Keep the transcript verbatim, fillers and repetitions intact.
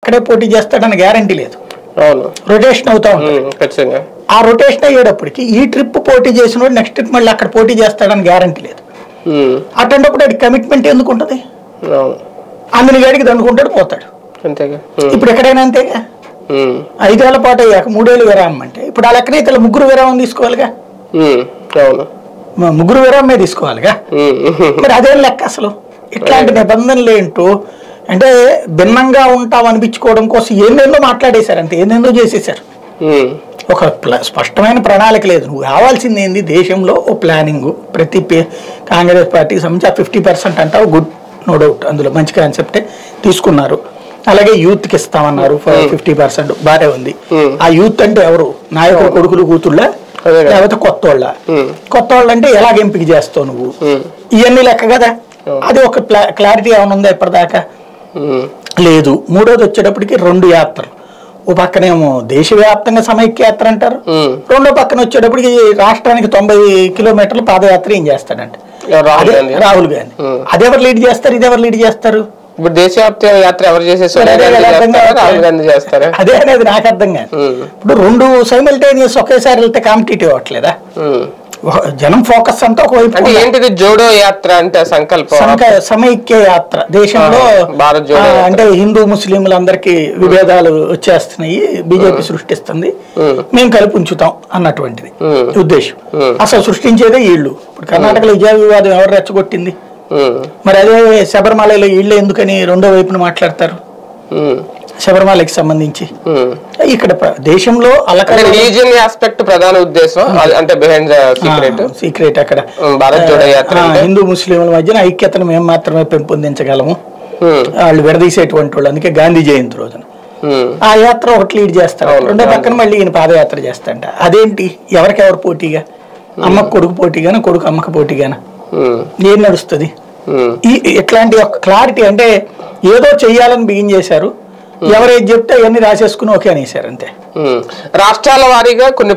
అక్కడే పోటీ చేస్తాడని గ్యారంటీ లేదు. అవును, రొటేషన్ అవుతా ఉంటుంది. ఆ రొటేషన్ అయ్యేటప్పటికి ఈ ట్రిప్ పోటీ చేసిన నెక్స్ట్ ట్రిప్ మళ్ళీ అక్కడ పోటీ చేస్తాడని గ్యారంటీ లేదు. అటువంటిప్పుడు అది కమిట్మెంట్ ఎందుకు ఉంటుంది? అందుని గడికి దండుకుంటాడు, పోతాడు. ఇప్పుడు ఎక్కడైనా అంతేగా. ఐదేళ్ల పాటు అయ్యాక మూడేళ్ళు విరామం అంటే ఇప్పుడు ఆ లెక్కనైతే ముగ్గురు విరామం తీసుకోవాలిగా. ముగ్గురు విరామమే తీసుకోవాలిగా. మరి అదేం లెక్క అసలు? ఇట్లాంటి నిబంధనలు ఏంటో అంటే భిన్నంగా ఉంటాం అనిపించుకోవడం కోసం ఏందేందో మాట్లాడేశారు, అంతే ఏందేందో చేసేసారు. ఒక స్పష్టమైన ప్రణాళిక లేదు. నువ్వు కావాల్సింది ఏంది? దేశంలో ఓ ప్లానింగ్. ప్రతి కాంగ్రెస్ పార్టీకి సంబంధించి ఆ ఫిఫ్టీ పర్సెంట్ అంటావు, గుడ్, నో డౌట్, అందులో మంచి కాన్సెప్టే తీసుకున్నారు. అలాగే యూత్కి ఇస్తామన్నారు ఫిఫ్టీ పర్సెంట్, బాగానే ఉంది. ఆ యూత్ అంటే ఎవరు? నాయకుడు కొడుకులు కూతుళ్ళ, లేకపోతే కొత్త వాళ్ళ? కొత్త వాళ్ళు అంటే ఎలాగ ఎంపిక చేస్తావు నువ్వు? ఇవన్నీ లెక్క కదా. అది ఒక క్లారిటీ ఏమైనా ఉందా ఇప్పటిదాకా? లేదు. మూడోది వచ్చేటప్పటికి రెండు యాత్రలు. ఓ పక్కనేమో దేశవ్యాప్తంగా సమైక్య యాత్ర అంటారు, రెండో పక్కన వచ్చేటప్పటికి రాష్ట్రానికి తొంభై కిలోమీటర్లు పాదయాత్ర ఏం చేస్తాడంటే రాహుల్ గాంధీ. అదెవరు లీడ్ చేస్తారు, ఇదెవరు లీడ్ చేస్తారు? ఇప్పుడు దేశవ్యాప్త యాత్ర ఎవరు చేసేస్తారు? అదే అనేది నాకు అర్థం కాదు. ఇప్పుడు రెండు సైమల్టేనియస్ ఒకేసారి వెళ్తే కాంపిటేటివ్ అవ్వట్లేదా? జనం ఫోకస్ అంతా ఒకవైపు. ఏంటిది జోడో యాత్ర అంటే? సంకల్ప సమైక్య యాత్ర. దేశంలో అంటే హిందూ ముస్లింలందరికీ విభేదాలు వచ్చేస్తున్నాయి, బీజేపీ సృష్టిస్తుంది, మేము కలిపి ఉంచుతాం అన్నటువంటిది ఉద్దేశం. అసలు సృష్టించేదే వీళ్ళు. ఇప్పుడు కర్ణాటకలో విజయ వివాదం ఎవరు రెచ్చగొట్టింది? మరి అదే శబరిమలలో వీళ్ళే ఎందుకని రెండో వైపున మాట్లాడతారు? శబరిమలకి సంబంధించి ఇక్కడ దేశంలో ఆస్పెక్ట్ ప్రధాన ఉద్దేశం అంటే సీక్రెట్ అక్కడ హిందూ ముస్లింల మధ్యన ఐక్యతను మేము మాత్రమే పెంపొందించగలము, వాళ్ళు విడదీసేటువంటి వాళ్ళు. అందుకే గాంధీ జయంతి రోజున ఆ యాత్ర ఒకటి లీడ్ చేస్తారు, రెండో పక్కన మళ్ళీ ఈయన పాదయాత్ర చేస్తాంట. అదేంటి? ఎవరికెవరు పోటీగా? అమ్మకు కొడుకు పోటీగానా, కొడుకు అమ్మకు పోటీగానా? ఏం నడుస్తుంది? ఈ ఇట్లాంటి ఒక క్లారిటీ అంటే ఏదో చెయ్యాలని బిగిన్ చేశారు, ఎవరైతే చెప్తే అవన్నీ రాసేసుకుని ఓకే అనేసారు అంతే. రాష్ట్రాల వారీగా కొన్ని